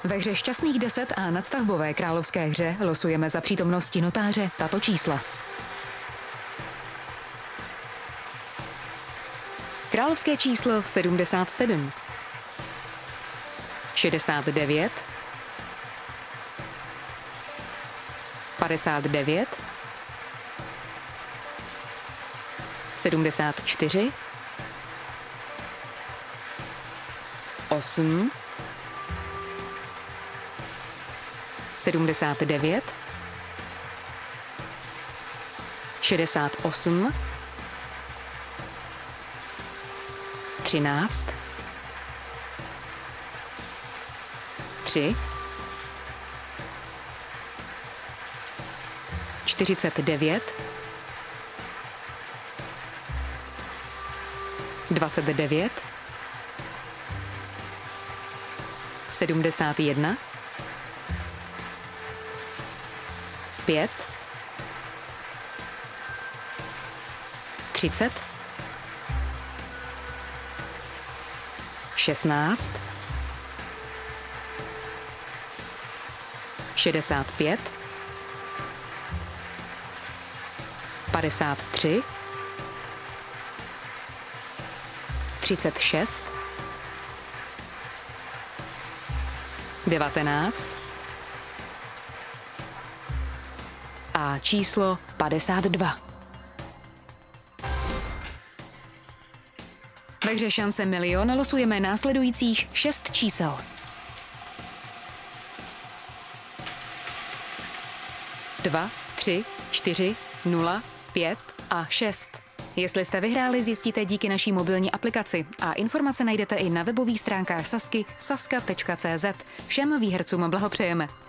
Ve hře Šťastných 10 a nadstavbové královské hře losujeme za přítomnosti notáře tato čísla. Královské číslo 77, 69, 59, 74, 8, 79, 68, 13, 3, 49, 29, 71, 5, 30, 16, 65, 53, 36, 19 a číslo 52. Ve hře Šance milion losujeme následujících 6 čísel. 2, 3, 4, 0, 5 a 6. Jestli jste vyhráli, zjistíte díky naší mobilní aplikaci a informace najdete i na webových stránkách Sazky saska.cz. Všem výhercům blahopřejeme.